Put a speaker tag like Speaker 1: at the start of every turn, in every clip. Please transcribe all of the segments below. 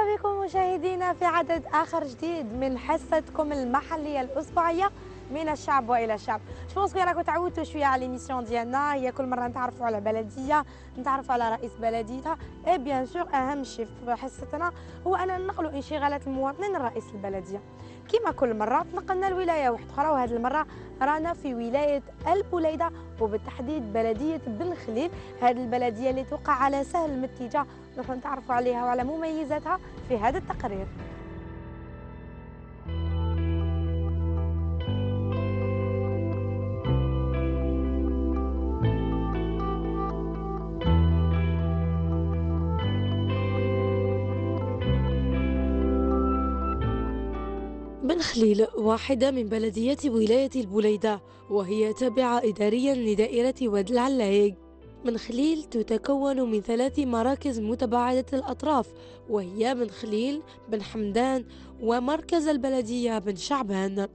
Speaker 1: بكم مشاهدينا في عدد آخر جديد من حصتكم المحلية الأسبوعية من الشعب وإلى الشعب. جو بونس راكم تعودتوا شوية على ليميسيون ديالنا، هي كل مرة نتعرفوا على بلدية، نتعرفوا على رئيس بلديتها، اي بيان سور أهم شيء في حصتنا هو أن ننقلوا انشغالات المواطنين لرئيس البلدية. كما كل مرة تنقلنا لولاية واحدة أخرى، وهذه المرة رانا في ولاية البوليدة وبالتحديد بلدية بن خليل. هذه البلدية اللي توقع على سهل المتيجة، نروح نتعرفوا عليها وعلى مميزاتها في هذا التقرير. بن خليل واحدة من بلديات ولاية البوليدة، وهي تابعة إداريا لدائرة واد العلايق. بن خليل تتكون من 3 مراكز متباعدة الأطراف، وهي بن خليل، بن حمدان، ومركز البلدية بن شعبان.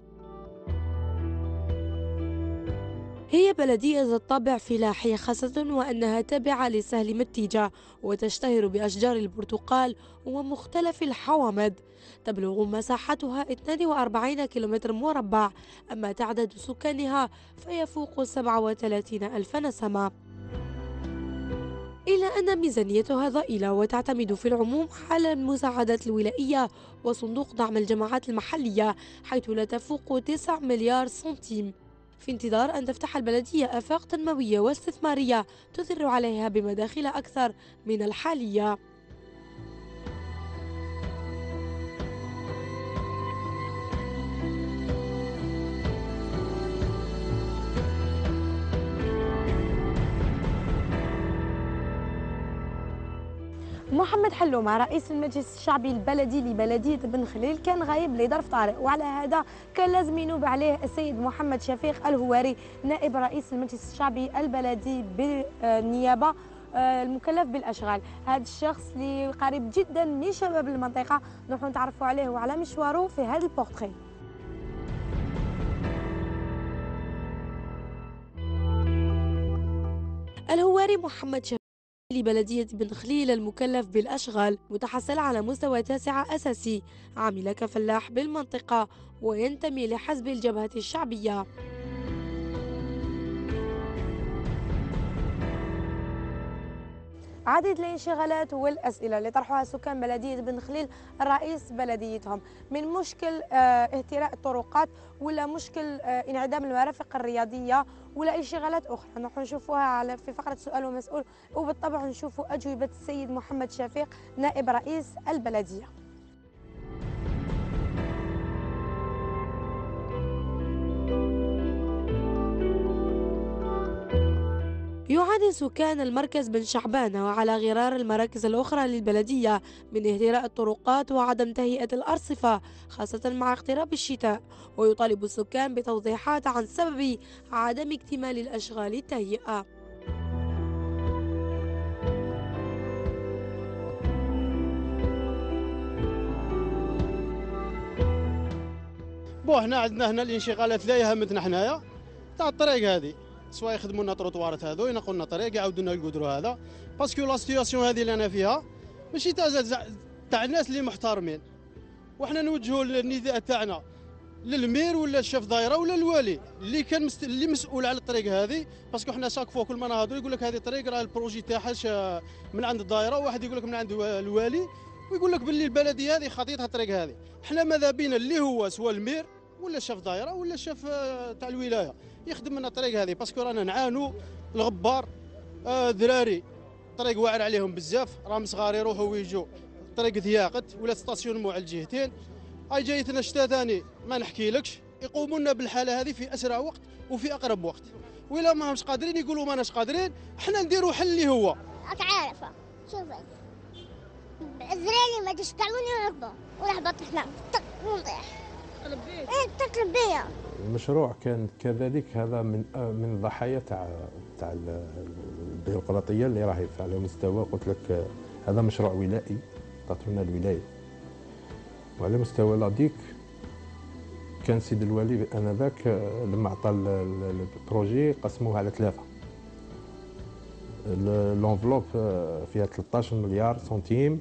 Speaker 1: هي بلدية ذات طابع فلاحي، خاصة وأنها تابعة لسهل متيجة وتشتهر بأشجار البرتقال ومختلف الحوامض. تبلغ مساحتها 42 كيلومتر مربع، أما تعداد سكانها فيفوق 37 ألف نسمة. إلا أن ميزانيتها ضئيلة وتعتمد في العموم على المساعدات الولائية وصندوق دعم الجماعات المحلية، حيث لا تفوق 9 مليار سنتيم، في انتظار أن تفتح البلدية آفاق تنموية واستثمارية تدر عليها بمداخل أكثر من الحالية. محمد حلومة رئيس المجلس الشعبي البلدي لبلدية بن خليل كان غايب لظرف طارئ، وعلى هذا كان لازم ينوب عليه السيد محمد شفيق الهواري نائب رئيس المجلس الشعبي البلدي بالنيابة المكلف بالأشغال. هذا الشخص اللي قريب جدا من شباب المنطقة، نروح نتعرفوا عليه وعلى مشواره في هذا البورتري. الهواري محمد شفيق لبلدية بن خليل المكلف بالأشغال، متحصل على مستوى 9 أساسي، عامل كفلاح بالمنطقة وينتمي لحزب الجبهة الشعبية. عديد الانشغالات والأسئلة اللي طرحوها سكان بلدية بن خليل رئيس بلديتهم، من مشكل اهتراء الطرقات، ولا مشكل انعدام المرافق الرياضية، ولا انشغالات أخرى. نروح نشوفوها في فقرة سؤال ومسؤول، وبالطبع نشوفوا أجوبة السيد محمد شفيق نائب رئيس البلدية. يعاني سكان المركز بن شعبان وعلى غرار المراكز الأخرى للبلدية من اهتراء الطرقات وعدم تهيئة الأرصفة، خاصة مع اقتراب الشتاء، ويطالب السكان بتوضيحات عن سبب عدم اكتمال الأشغال التهيئة.
Speaker 2: حنا عندنا هنا الانشغالات لا يهمتنا حنايا تاع الطريق هذه، سواء يخدموا لنا تروطوارات هذو ينقوا لنا طريق يعاودوا لنا القدروا هذا، باسكو لا سيتياسيون هذه اللي انا فيها ماشي تاع الناس اللي محترمين، وحنا نوجهوا النداء تاعنا للمير ولا الشيف دايره ولا الوالي اللي كان اللي مسؤول على الطريق هذه، باسكو حنا شاك فوا كل ما نهضروا يقول لك هذه الطريق راه البروجي تاعها من عند الدايره، وواحد يقول لك من عند الوالي، ويقول لك باللي البلديه هذه خطيتها الطريق هذه. حنا ماذا بينا اللي هو سواء المير ولا شاف دايره ولا شاف تاع الولايه يخدم لنا الطريق هذه، باسكو رانا نعانوا الغبار دراري الطريق واعر عليهم بزاف، راهم صغار يروحوا ويجوا الطريق ضياقت ولا ستاسيونمون على الجهتين. هاي جايتنا الشتا ثاني ما نحكيلكش، يقوموا لنا بالحاله هذه في اسرع وقت وفي اقرب وقت، ولا ما همش قادرين يقولوا ما ناش قادرين، حنا نديروا حل اللي هو
Speaker 3: راك عارفه. شوفي الزراري ما تشكلوني ونركبوا ونهبط احنا ونطيح تقلب بيا.
Speaker 4: المشروع كان كذلك هذا من الضحايا تاع البيروقراطيه اللي راهي على مستوى، قلت لك هذا مشروع ولائي تعطونا الولايه، وعلى مستوى لاديك كان سيد الوالي انذاك لما عطى البروجي قسموه على 3، لونفلوب فيها 13 مليار سنتيم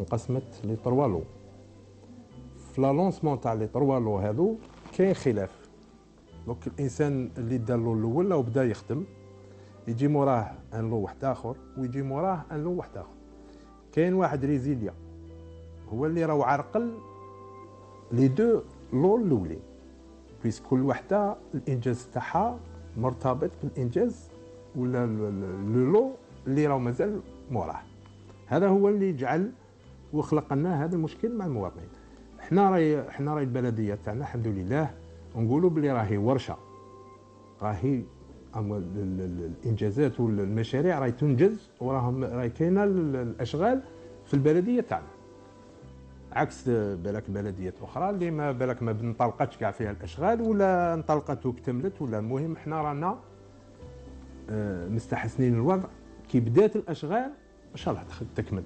Speaker 4: انقسمت لي طروا لو. في لا لونسمون تاع لي طروا لو هادو كاين خلاف. دونك الانسان اللي دار له الاول وبدا يخدم يجي موراه ان لو واحد اخر ويجي موراه ان لو واحد اخر. كاين واحد ريزيليا هو اللي راهو عرقل لي دو لو الاولين، بيس كل وحده الانجاز تاعها مرتبط بالانجاز ولا لو اللي راهو مازال موراه. هذا هو اللي جعل وخلق لنا هذا المشكل مع المواطنين. حنا راهي البلديه تاعنا الحمد لله نقولوا بلي راهي ورشه، راهي الانجازات والمشاريع راهي تنجز راهي كاينه الاشغال في البلديه تاعنا، عكس بالك بلديات اخرى اللي ما بالك ما بنطلقتش كاع فيها الاشغال ولا انطلقت وكتملت. ولا المهم حنا رانا مستحسنين الوضع كي بدات الاشغال ان شاء الله تكمل.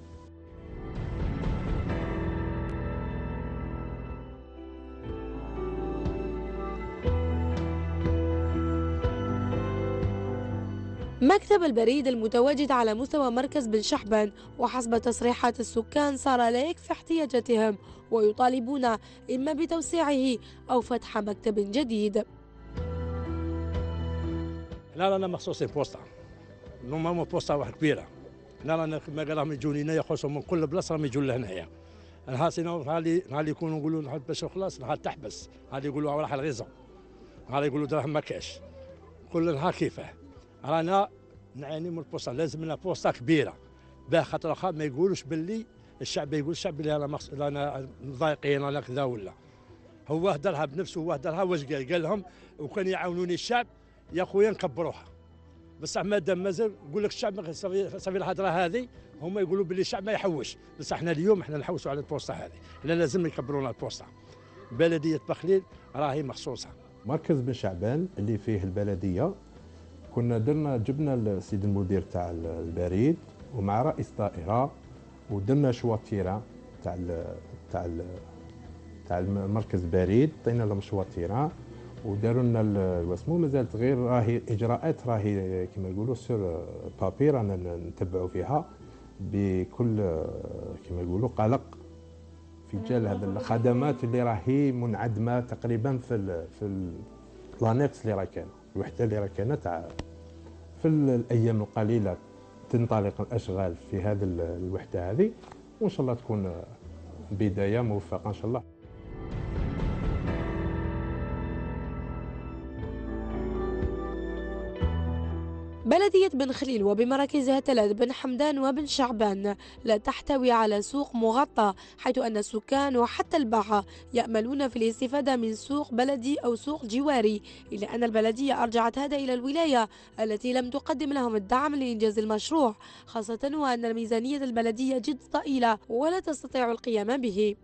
Speaker 1: مكتب البريد المتواجد على مستوى مركز بن شحبان، وحسب تصريحات السكان صار لا يكفي احتياجاتهم ويطالبون إما بتوسيعه أو فتح مكتب جديد.
Speaker 5: لا رانا مخصوصين بوسطة، نورمالمون بوسطة واحد كبيرة. لا رانا كما قال راهم يجون هنا يخصهم من كل بلاصة راهم يجون لهنايا. نهار سينو نهار اللي يكونوا نقولوا نهار باش خلاص نهار تحبس، نهار يقولوا راح الغيزون، نهار يقولوا دراهم ما كاش، كل نهار كيفاه. رانا نعاني من البوسطة، لازم لنا بوسطة كبيرة باه خاطر واخا ما يقولوش باللي الشعب يقول الشعب اللي رانا ضايقين ولا كذا ولا. هو هدرها بنفسه، هو هدرها واش قال لهم وكان يعاونوني الشعب يا خويا نكبروها، بصح مادام مازال يقول لك الشعب صافي الهضره هذه هما يقولوا باللي الشعب ما يحوش، بصح احنا اليوم احنا نحوسوا على البوسطة هذه، احنا لازم يكبروا لنا البوسطة. بلدية بخليل راهي مخصوصة.
Speaker 4: مركز بن شعبان اللي فيه البلديه كنا جبنا السيد المدير تاع البريد ومع رئيس دائره ودرنا شواتيره تاع مركز بريد، عطينا لهم شواتيره وداروا لنا واسمو مازالت غير راهي اجراءات راهي كما يقولوا سور بابي رانا نتبعوا فيها بكل كما يقولوا قلق في جال هذا الخدمات اللي راهي منعدمه تقريبا في الانكس اللي راه كان الوحده اللي راه كانت في الايام القليله تنطلق الاشغال في هذه الوحده هذه، وان شاء الله تكون بدايه موفقه ان شاء الله.
Speaker 1: بلدية بن خليل وبمراكزها ثلاث بن حمدان وبن شعبان لا تحتوي على سوق مغطى، حيث أن السكان وحتى الباعة يأملون في الاستفادة من سوق بلدي أو سوق جواري، إلا أن البلدية أرجعت هذا إلى الولاية التي لم تقدم لهم الدعم لإنجاز المشروع، خاصة وأن ميزانية البلدية جد ضئيلة ولا تستطيع القيام به.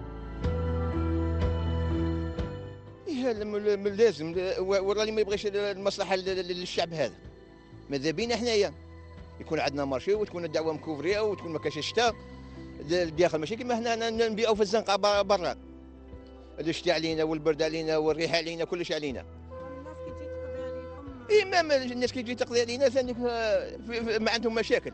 Speaker 6: لازم وراني ما يبغيش المصلحة للشعب هذا. ماذا بينا حنايا يكون عندنا مارشي وتكون الدعوه مكوفريه وتكون ما كاش الشتاء داخل ماشي كيما حنا نبيعوا في الزنقه برا، الشتاء علينا والبرد علينا والريح علينا كلش علينا. الناس كي تجي تقضي عليكم اي الناس كي تجي تقضي علينا ثاني ما عندهم مشاكل.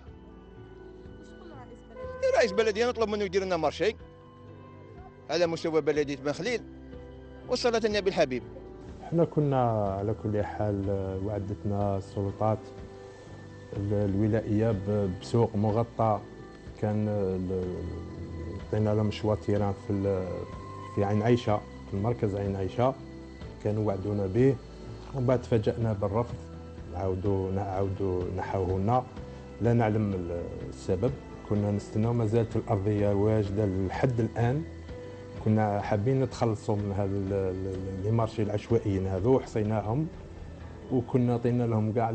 Speaker 6: رئيس بلديه نطلب منه يدير لنا مارشي على مستوى بلديه بن خليل وصلت النبي الحبيب.
Speaker 4: احنا كنا على كل حال وعدتنا السلطات الولائيه بسوق مغطى، كان عطينا لهم شواتيران في عين عيشه، في المركز عين عيشه كانوا وعدونا به، ومن بعد تفاجأنا بالرفض، عاودوا نحوه لنا لا نعلم السبب. كنا نستناو مازالت الارضيه واجده لحد الان، كنا حابين نتخلصوا من هذا لي مارشي العشوائيين هذو وحصيناهم، وكنا عطينا لهم كاع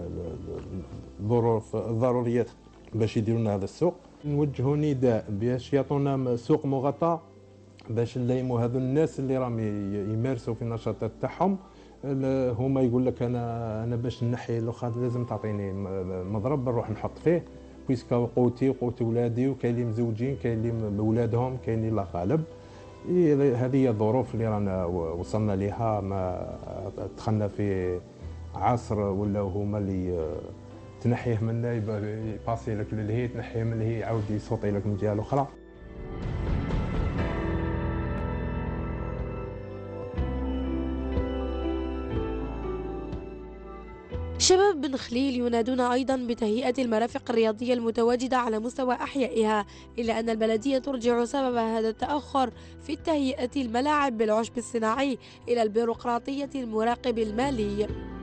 Speaker 4: الضروريات باش يديروا لنا هذا السوق. نوجهوا نداء باش يعطونا سوق مغطى باش نلايموا هذو الناس اللي راهم يمارسوا في النشاطات تاعهم. هما يقول لك انا باش نحي الاخر لازم تعطيني مضرب نروح نحط فيه، بيسكا قوتي وقوت ولادي، وكاين اللي مزوجين كاين اللي بولادهم كاين اللي لا غالب. هذه هي الظروف اللي رانا وصلنا لها، ما دخلنا في عصر ولا هما اللي تنحيه منا يباسي لك للهي، تنحيه من الهي يعاود يصوتي لك من جهه الاخرى.
Speaker 1: شباب بن خليل ينادون أيضا بتهيئة المرافق الرياضية المتواجدة على مستوى أحيائها، إلا أن البلدية ترجع سبب هذا التأخر في تهيئة الملاعب بالعشب الصناعي إلى البيروقراطية المراقب المالي.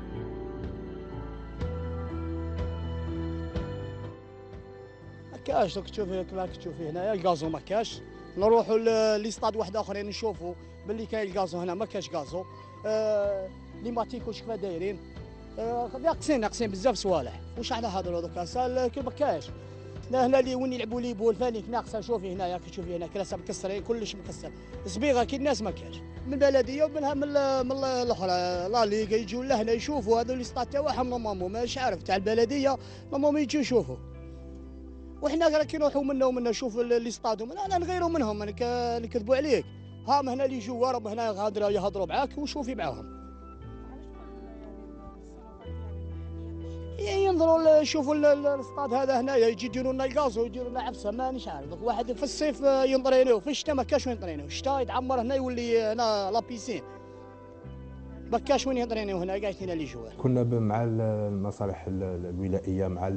Speaker 7: كاش دوك تشوفي كما تشوفي هنايا الغازو ما كاش، نروحوا ليستاد واحد اخرين نشوفوا باللي كاين الغازو، هنا ما كاش غازو. لي ماتيكو شكفا دايرين ناقصين بزاف صوالح. واش على هضروا دوكا سال ما كاش. هنا اللي وين يلعبوا لي بول فانيك ناقصه. شوفي هنايا كتشوفي هنا كراسه مكسرين كلش مكسر، صبيغه كي الناس ما كاش. من البلديه ومنها من الاخرى لا ليغا يجوا لهنا يشوفوا هذو لي ستاد تاعهم نورمالمون مانيش عارف تاع البلديه نورمالمون يجوا يشوفوا. وحنا كي نروحوا منا ومنا نشوف لي ستادو انا نغيروا منهم نكذبوا عليك. هام هنا اللي يجوا راهم هنا غادره يهضروا معاك وشوفي معاهم. ينظروا يشوفوا الستاد هذا هنايا يجي يديروا لنا الغاز ويديروا لنا عفسه مانيش عارف. واحد في الصيف ينطرينيو، في الشتاء ما كاش وين ينطرينيو. الشتاء يتعمر هنا يولي هنا لا بيسين، ما كاش وين ينطرينيو هنا قاعدين اللي جوا.
Speaker 4: كنا مع المصالح الولائيه مع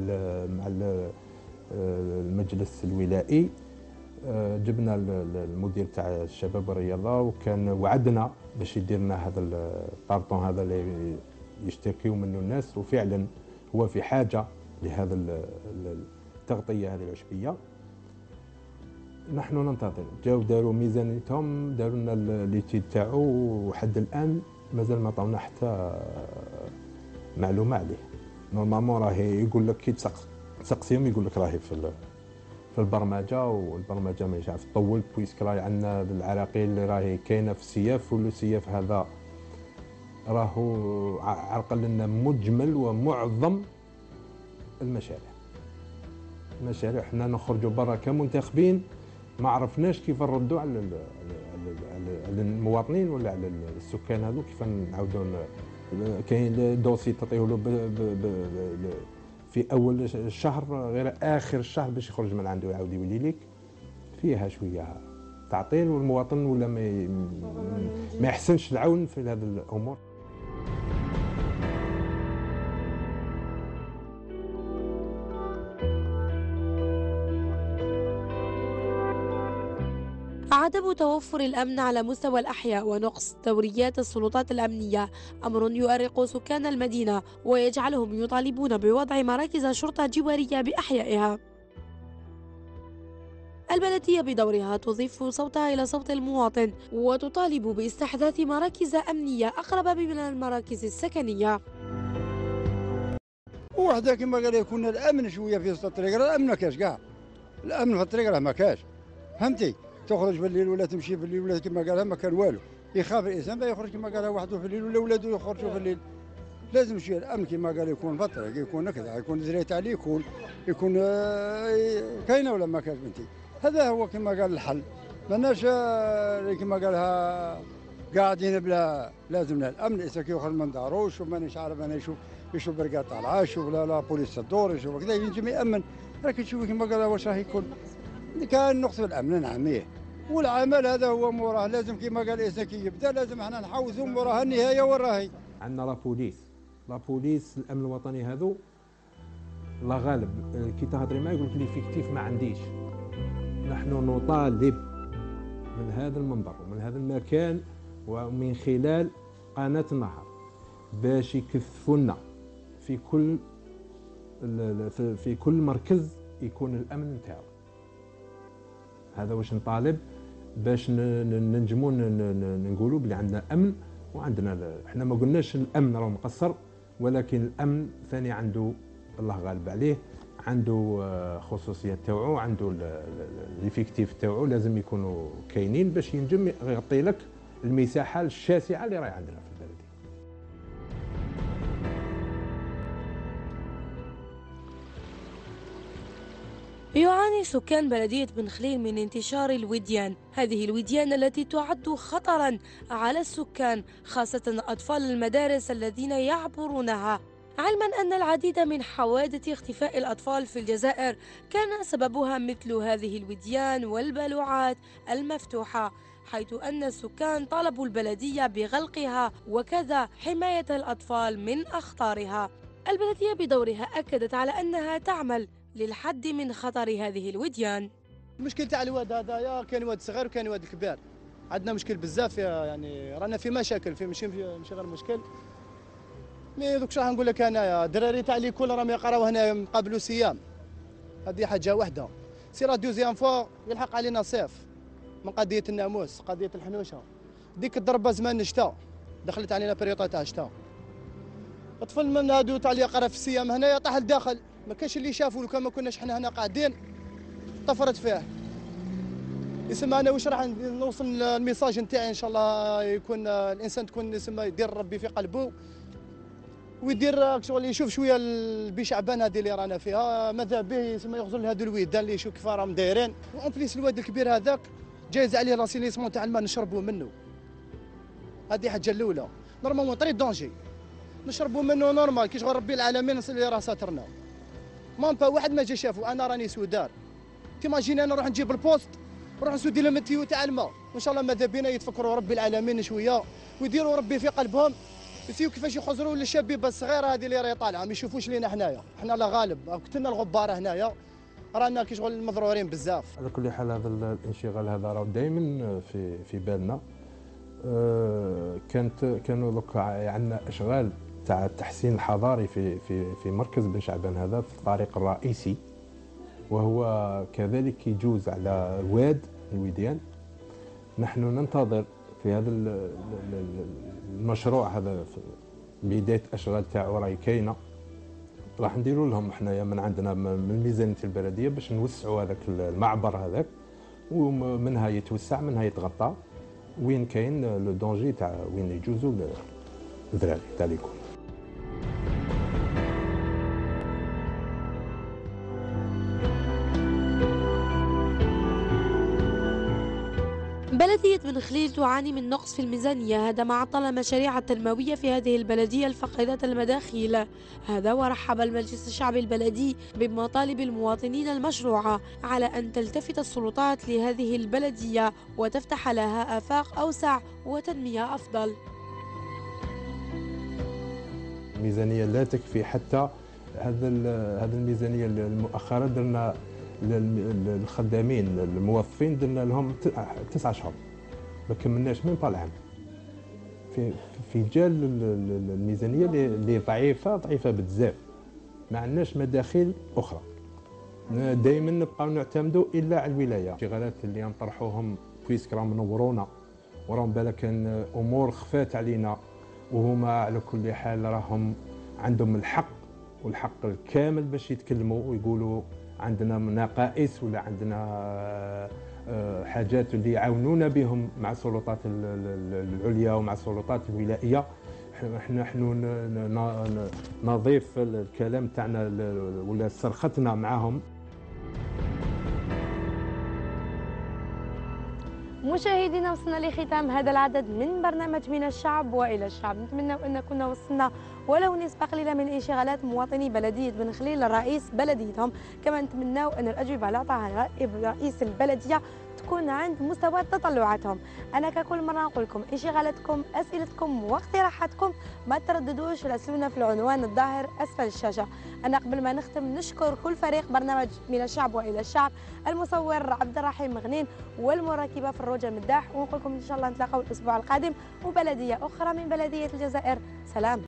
Speaker 4: المجلس الولائي، جبنا المدير تاع الشباب والرياضه وكان وعدنا باش يدير لنا هذا الطارطون هذا اللي يشتكيو منه الناس، وفعلا هو في حاجه لهذا التغطيه هذه العشبيه. نحن ننتظر، جاو داروا ميزانيتهم، داروا لنا ليتيد تاعو، وحد الان مازال ما عطاونا حتى معلومه عليه. نورمالمون راهي يقول لك كي تسقسيهم يقول لك راهي في البرمجه، والبرمجه مانيش عارف تطول بويسك راهي عندنا العراقيل اللي راهي كاينه في السياف، والسياف هذا راهو عرقل لنا مجمل ومعظم المشاريع حنا نخرجوا برا كمنتخبين ما عرفناش كيف نردوا على المواطنين ولا على السكان هذو، كيف نعاودوا. كاين دوسي تعطيه له في اول الشهر غير اخر الشهر باش يخرج من عنده يعاود يولي لك. فيها شويه تعطيل، والمواطن ولا ما يحسنش العون في هذه الامور.
Speaker 1: عدم توفر الأمن على مستوى الأحياء ونقص دوريات السلطات الأمنية أمر يؤرق سكان المدينة ويجعلهم يطالبون بوضع مراكز شرطة جوارية بأحيائها. البلدية بدورها تضيف صوتها إلى صوت المواطن وتطالب باستحداث مراكز أمنية أقرب من المراكز السكنية.
Speaker 8: وحده كما قال يكون الأمن شوية في وسط الطريق، الأمن ما كاش كاع، الأمن في الطريق راه ما كاش، فهمتي؟ تخرج في الليل ولا تمشي في الليل ولا كما قالها ما كان والو. يخاف الانسان باه يخرج كما قالها وحده في الليل ولا ولادو يخرجوا في الليل. لازم شويه الامن كما قال يكون في الطريق، يكون كذا، يكون زريت عليه، يكون كاينه ولا ما كاش بنتي. هذا هو كما قال الحل. ماناش كما قالها قاعدين بلا، لازمنا الامن. اذا كي يخرج من دارو يشوف مانيش عارف انا يشوف برقات طالعه، يشوف لا بوليس تدور، يشوف كذا ينجم يامن. راك تشوفي كما قالها واش راح يكون. كان نقص الامن نعم، والعمل هذا هو موراه. لازم كما قال الانسان كي يبدا لازم احنا نحوزوا موراها النهايه وين راهي.
Speaker 4: عندنا لا بوليس الامن الوطني هذو الله غالب كي تهضري معاه يقول لك ليفيكتيف ما عنديش. نحن نطالب من هذا المنبر ومن هذا المكان ومن خلال قناه النهار باش يكثفوا لنا في كل مركز يكون الامن نتاعو. هذا واش نطالب باش ننجموا نقولوا بلي عندنا امن وعندنا. احنا ما قلناش الامن راه مقصر، ولكن الامن ثاني عنده الله غالب عليه، عنده خصوصيات تاوعو، عنده ليفيكتيف تاوعو لازم يكونوا كاينين باش ينجم يغطي لك المساحه الشاسعه اللي راهي عندنا في البلد.
Speaker 1: يعاني سكان بلدية بن خليل من انتشار الوديان، هذه الوديان التي تعد خطرا على السكان خاصة أطفال المدارس الذين يعبرونها، علما أن العديد من حوادث اختفاء الأطفال في الجزائر كان سببها مثل هذه الوديان والبلوعات المفتوحة، حيث أن السكان طالبوا البلدية بغلقها وكذا حماية الأطفال من أخطارها. البلدية بدورها أكدت على أنها تعمل للحد من خطر هذه الوديان.
Speaker 7: المشكل تاع الواد هذايا كاين واد صغير وكاين واد كبير، عندنا مشكل بزاف يعني رانا في مشاكل ماشي غير مشكل. مي دوك راح نقول لك انايا الدراري تاع ليكول راهم يقراو هنا مقابلوا سيام، هذه حاجه واحده. سي لا دوزيام فوا يلحق علينا صيف من قضيه الناموس، قضيه الحنوشه، ديك الضربه زمان الشتاء دخلت علينا بريطه تاع الشتاء. الطفل من هادو تاع اللي يقرا في السيام هنايا طاح لداخل، ما كاش اللي شافوا. لو كان ما كناش حنا هنا قاعدين طفرت فيه. يسمى انا واش راح نوصل الميساج نتاعي ان شاء الله يكون الانسان تكون يسمى يدير ربي في قلبه ويدير شغل يشوف شويه بشعبان هذه اللي رانا فيها، ماذا به يسمى يغزل هذو الويدان اللي يشوف كيف راهم دايرين. وان بليس الواد الكبير هذاك جايز عليه لاسيليسمون تاع الماء نشربوا منه، هذه حاجه الاولى. نورمالمون طري دونجي نشربوا منه نورمال كي شغل ربي العالمين اللي راه ساترنا. مام با واحد ما جا شافو. انا راني سودار، تيماجيني انا نروح نجيب البوست نروح نسودي لهم التيو تاع الماء. وان شاء الله ماذا بينا يتفكروا ربي العالمين شويه ويديروا ربي في قلبهم، يسيو كيفاش يخزروا للشبيبه الصغيره هذه اللي راهي طالعه ما يشوفوش لينا حنايا. حنا لا غالب قتلنا الغباره هنايا، رانا كي شغل مضرورين بزاف.
Speaker 4: على كل حال هذا الانشغال هذا راه دائما في بالنا. كانوا دوك عندنا اشغال تاع التحسين الحضاري في مركز بن شعبان هذا في الطريق الرئيسي، وهو كذلك يجوز على واد الوديان. نحن ننتظر في هذا المشروع هذا بداية أشغال تاعو راهي كاينة، راح نديروا لهم حنايا من عندنا من ميزانية البلدية باش نوسعوا هذاك المعبر هذاك، ومنها يتوسع منها يتغطى وين كاين لو دونجي تاع وين يجوزوا الدراري تاع ليكول.
Speaker 1: بلدية بن خليل تعاني من نقص في الميزانية، هذا ما عطل المشاريع التنموية في هذه البلدية الفقيدة المداخيل. هذا ورحب المجلس الشعبي البلدي بمطالب المواطنين المشروعة على أن تلتفت السلطات لهذه البلدية وتفتح لها آفاق أوسع وتنمية أفضل.
Speaker 4: الميزانية لا تكفي، حتى هذا الميزانية المؤخرة درنا الخدامين الموظفين درنا لهم 9 شهور، ما كملناش من العام. في جال الميزانيه اللي ضعيفه بزاف، ما عندناش مداخيل اخرى، دائما نبقاو نعتمدوا الا على الولايه. الاشتغالات اللي نطرحوهم بويسك راهم منورونا وراهم بالك امور خفات علينا، وهما على كل حال راهم عندهم الحق والحق الكامل باش يتكلموا ويقولوا عندنا نقائص ولا عندنا حاجات اللي يعاونونا بهم مع السلطات العليا ومع السلطات الولائيه. نحن نضيف الكلام تاعنا ولا صرختنا معهم.
Speaker 1: مشاهدينا، وصلنا لختام هذا العدد من برنامج من الشعب والى الشعب. نتمنى ان كنا وصلنا ولو نسبة قليلة من انشغالات مواطني بلدية بن خليل لرئيس بلديتهم. كما نتمناو ان الاجوبة اللي عطاها رئيس البلدية تكون عند مستوى تطلعاتهم. انا ككل مرة نقول لكم انشغالاتكم، اسئلتكم واقتراحاتكم ما ترددوش، راسلونا في العنوان الظاهر اسفل الشاشة. انا قبل ما نختم نشكر كل فريق برنامج من الشعب والى الشعب، المصور عبد الرحيم مغنين والمراكبة في الروجة مداح، ونقول لكم ان شاء الله نتلاقاو الاسبوع القادم وبلدية اخرى من بلدية الجزائر. سلام.